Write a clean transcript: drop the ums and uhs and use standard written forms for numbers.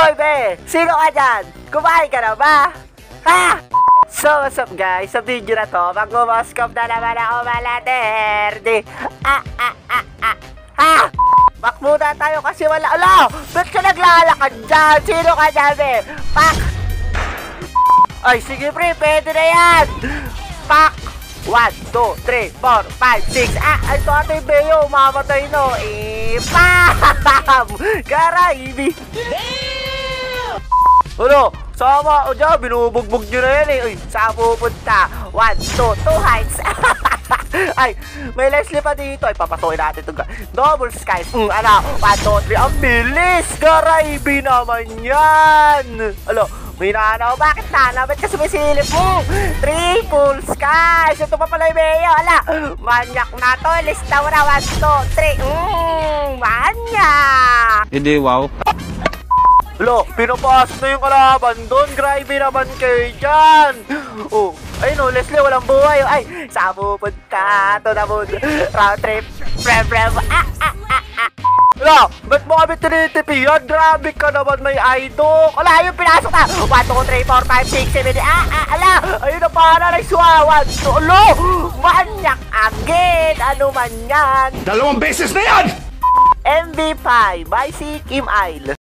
Hoy, be! Sino ka dyan? Kumain ka na ba? Ha? So, what's up guys? Sa video na to, mag-moskop na naman ako malaterde. Ha? Back muna tayo kasi wala. Ala! Ba't ka naglalakad dyan? Sino ka dyan, be? Pak! Ay, sige pre, pwede na yan! Pak! 1, 2, 3, 4, 5, 6. Ito ate yung Beo, mamatay no. Pam! Garaybi! Ano? Sama o dyan, binubugbog nyo na yan eh. Uy, saan pupunta? 1, 2, 2 heights. Ay, may Leslie pa dito. Ay, papasukin natin ito. Double skies. Ano? 1, 2, 3. Ang bilis! Garaybi naman yan! Alo, may nanaw. Bakit nanaw? Ba't kasi may silip mo? Triple skies! Ito pa pala yung Beo. Ala, manyak na to. Lista mo na. 1, 2, 3. Manyak! Hindi, wow. Lo, pinapasok na yung kalaban doon. Grabe naman kayo dyan. Oh, ayun o, Leslie, walang buhay. Ay, saan pupunta? Ito na mo. Round trip. Prem. Lo, ba't mo kami tinitipihan? Grabe ka naman, may idol. Ala, ayun, pinasok na. 1, 2, 3, 4, 5, 6, 7, 8. Ala, ayun na para na suwawan. Lo, manyak agad. Ano man yan? 2 beses na yan! MV5 by si Kim Ail.